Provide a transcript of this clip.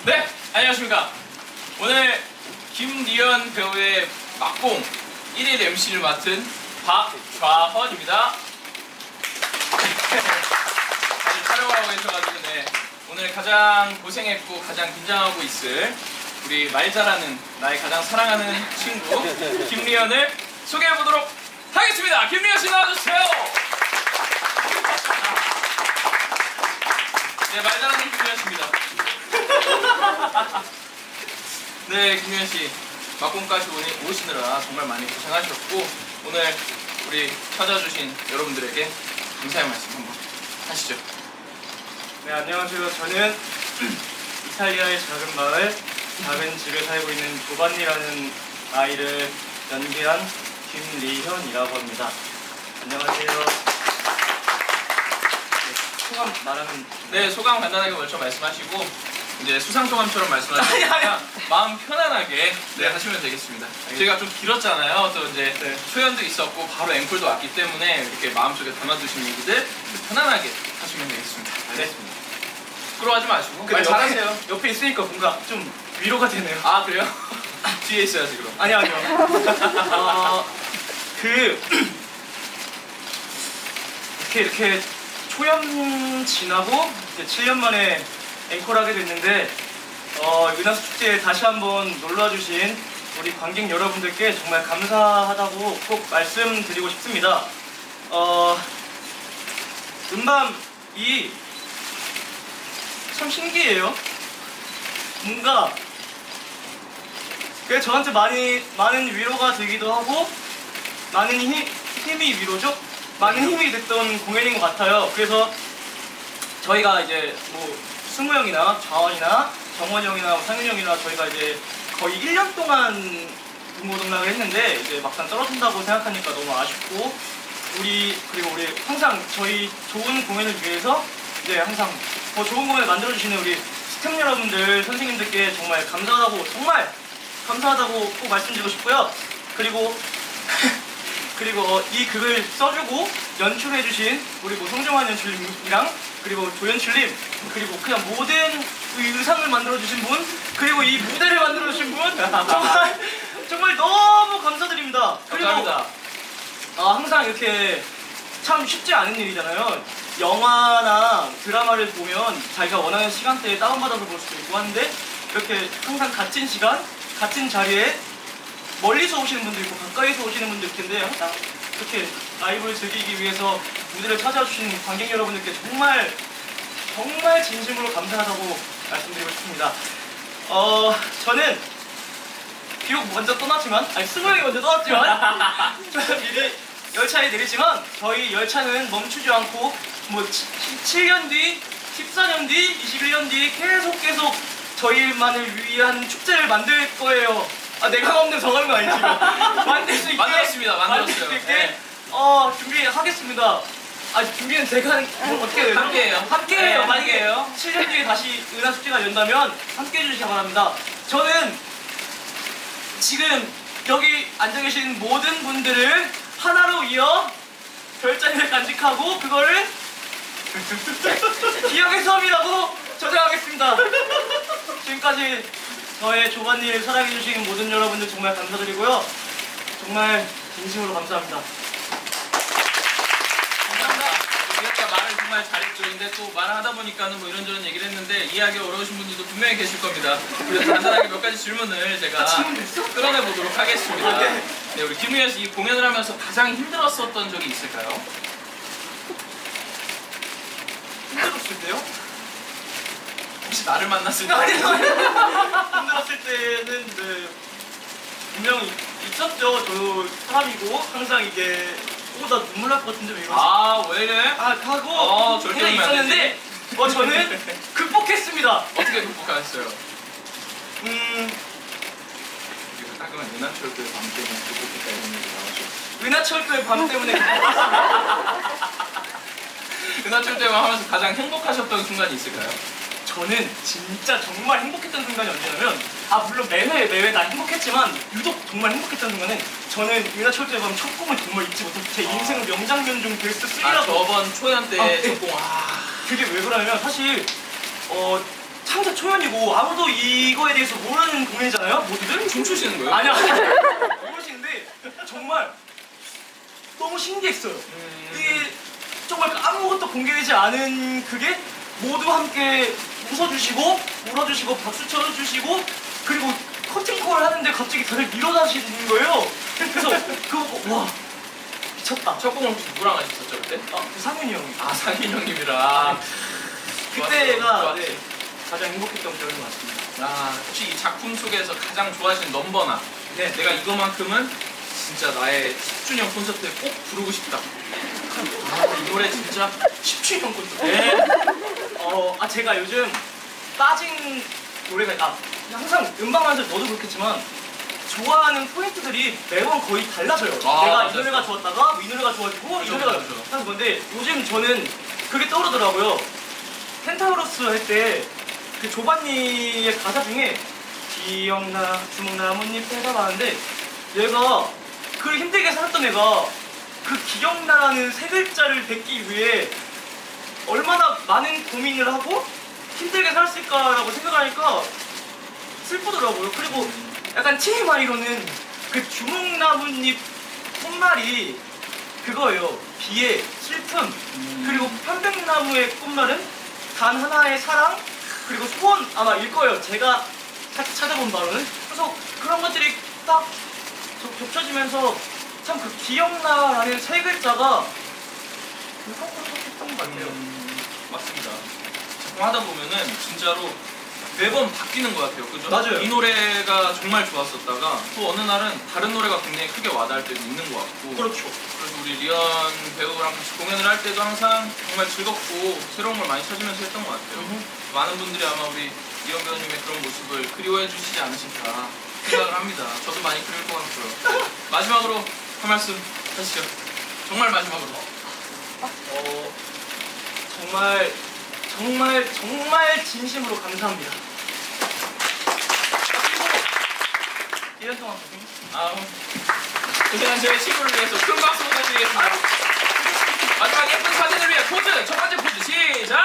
네, 안녕하십니까. 오늘 김리현 배우의 막공 1일 MC를 맡은 박좌헌입니다. 다들 촬영하고 계셔가지고 네, 오늘 가장 고생했고 가장 긴장하고 있을 우리 말 잘하는 나의 가장 사랑하는 친구 김리현을 소개해보도록 하겠습니다. 김리현 씨 나와주세요. 네, 말 잘하는 김리현 씨입니다. 네, 김리현 씨 막공까지 오시느라 정말 많이 고생하셨고 오늘 우리 찾아주신 여러분들에게 감사의 말씀 한번 하시죠. 네, 안녕하세요. 저는 이탈리아의 작은 마을, 작은 집에 살고 있는 조반니라는 아이를 연기한 김리현이라고 합니다. 안녕하세요. 네, 소감 말하면... 네, 소감 간단하게 먼저 말씀하시고 이제 수상소감처럼 말씀하시니까 마음 편안하게 네, 하시면 되겠습니다. 저희가 좀 길었잖아요. 또 이제 초연도 있었고 바로 앵콜도 왔기 때문에 이렇게 마음속에 담아두신 얘기들 편안하게 하시면 되겠습니다. 알겠습니다. 부끄러워하지 마시고 말 잘하세요. 옆에 있으니까 뭔가 좀 위로가 되네요. 아, 그래요? 뒤에 있어야지 그럼. 아니요. 이렇게 초연 지나고 이제 7년 만에 앵콜하게 됐는데 은하수 축제에 다시 한번 놀러와주신 우리 관객 여러분들께 정말 감사하다고 꼭 말씀드리고 싶습니다. 음밤이 참 신기해요. 뭔가 그게 저한테 많은 위로가 되기도 하고 많은 힘이 위로죠? 많은 힘이 됐던 공연인 것 같아요. 그래서 저희가 이제 뭐 승우 형이나 좌원이나 정원이 형이나 상윤이 형이나 저희가 이제 거의 1년 동안 동고동락을 했는데 이제 막상 떨어진다고 생각하니까 너무 아쉽고 그리고 우리 항상 저희 좋은 공연을 위해서 이제 항상 더 좋은 공연을 만들어주시는 우리 스태프 여러분들, 선생님들께 정말 감사하다고 꼭 말씀드리고 싶고요. 그리고 이 극을 써주고 연출해주신 우리 뭐 송정환 연출님이랑 그리고 조연출님 그리고 그냥 모든 의상을 만들어주신 분 그리고 이 무대를 만들어주신 분 정말 너무 감사드립니다. 감사합니다. 그리고 항상 이렇게 참 쉽지 않은 일이잖아요. 영화나 드라마를 보면 자기가 원하는 시간대에 다운받아서 볼 수도 있고 하는데 이렇게 항상 같은 시간, 같은 자리에 멀리서 오시는 분도 있고 가까이서 오시는 분도 있을 텐데 항상 이렇게 라이브를 즐기기 위해서 무대를 찾아주신 관객 여러분들께 정말 진심으로 감사하다고 말씀드리고 싶습니다. 저는 비록 먼저 떠났지만 승우 형이 먼저 떠났지만 열차에 내리지만 저희 열차는 멈추지 않고 뭐 7년 뒤, 14년 뒤, 21년 뒤 계속 저희만을 위한 축제를 만들 거예요. 내가 없는 정하는 거 아니지? 만들 수 있게 만들었어요. 네. 준비하겠습니다. 준비는 제가 어떻게 해야 되죠? 함께해요. 만약에 7년 뒤에 다시 은하숙제가 연다면 함께 해주시기 바랍니다. 저는 지금 여기 앉아 계신 모든 분들을 하나로 이어 별자리를 간직하고 그거를 기억의 섬이라고 저장하겠습니다. 지금까지 저의 조반니를 사랑해주신 모든 여러분들 정말 감사드리고요. 정말 진심으로 감사합니다. 감사합니다. 우리가 말을 정말 잘했죠. 근데 또 말을 하다 보니까는 뭐 이런저런 얘기를 했는데 이해하기 어려우신 분들도 분명히 계실 겁니다. 그래서 간단하게 몇 가지 질문을 제가 끌어내보도록 하겠습니다. 네, 우리 김리현 씨 이 공연을 하면서 가장 힘들었었던 적이 있을까요? 힘들었을 때요? 혹시 나를 만났을 때? 힘들었을 때는 분명히 있었죠. 저 사람이고 항상 이게 나 눈물 날 것 같은데 왜 이러지? 왜 이래? 하고 절대 있었는데 저는 극복했습니다. 어떻게 극복하셨어요? 가끔은 은하철도의 밤 때문에 극복했다 이런 얘기 나오죠. 은하철도의 밤 때문에 은하철도만 하면서 가장 행복하셨던 순간이 있을까요? 저는 진짜 정말 행복했던 순간이 언제냐면 물론 매회 다 행복했지만 유독 정말 행복했던 순간은 저는 은하철도의 밤 첫 곡을 정말 잊지 못해서 제 인생 명장면 중 베스트 3라고 저번 초연 때 첫 곡 그게 왜 그러냐면 사실 상자 초연이고 아무도 이거에 대해서 모르는 공연이잖아요, 모두들? 춤추시는 거예요? 아니야. 모르시는데 정말 너무 신기했어요. 이게 정말 아무것도 공개되지 않은 그게 모두 함께 웃어주시고 울어주시고 박수 쳐주시고 그리고 커팅콜 하는데 갑자기 다들 일어나시는 거예요. 그래서 그거 보고 와 미쳤다. 첫 곡은 혹시 누구랑 하셨었죠 그때? 그 상윤이 형이. 아 상인 형님이랑. 그때가 좋았어. 네, 가장 행복했던 기억인 것 같습니다. 아 혹시 이 작품 속에서 가장 좋아하시는 넘버나 네. 내가 이거만큼은 진짜 나의 10주년 콘서트에 꼭 부르고 싶다. 아 이 노래 진짜 10주년 콘서트. 네. 제가 요즘 빠진 노래가 항상 음방하면서 너도 그렇겠지만 좋아하는 포인트들이 매번 거의 달라져요. 아, 내가 맞아요. 이 노래가 좋았다가 이 노래가 좋아지고 이 그죠, 노래가 그죠. 하는 건데 요즘 저는 그게 떠오르더라고요. 펜타우로스 할 때 그 조반니의 가사 중에 기억나 주먹나뭇잎 빼다 하는데 얘가 그 힘들게 살았던 애가 그 기억나라는 세 글자를 뱉기 위해 얼마나 많은 고민을 하고 힘들게 살았을까라고 생각하니까 슬프더라고요. 그리고 약간 TMI로는 그 주먹나뭇잎 꽃말이 그거예요. 비애, 슬픔, 그리고 편백나무의 꽃말은 단 하나의 사랑, 그리고 소원 아마일 거예요. 제가 찾아본 바로는. 그래서 그런 것들이 딱 겹쳐지면서 참 그 기억나라는 세 글자가 것 같아요. 맞습니다. 작품 하다 보면은 진짜로 매번 바뀌는 것 같아요. 그죠? 맞아요. 이 노래가 정말 좋았었다가 또 어느 날은 다른 노래가 굉장히 크게 와닿을 때도 있는 것 같고. 그렇죠. 그래서 우리 리언 배우랑 같이 공연을 할 때도 항상 정말 즐겁고 새로운 걸 많이 찾으면서 했던 것 같아요. 많은 분들이 아마 우리 리언 배우님의 그런 모습을 그리워해 주시지 않으실까 생각을 합니다. 저도 많이 그릴 것 같고요. 마지막으로 한 말씀 하시죠. 정말 마지막으로. 정말 진심으로 감사합니다. 그리고 1년 동안 고생했습니다. 고생한 저희 친구를 위해서 큰 박수 부탁드리겠습니다. 마지막 예쁜 사진을 위해 포즈! 첫 번째 포즈 시작!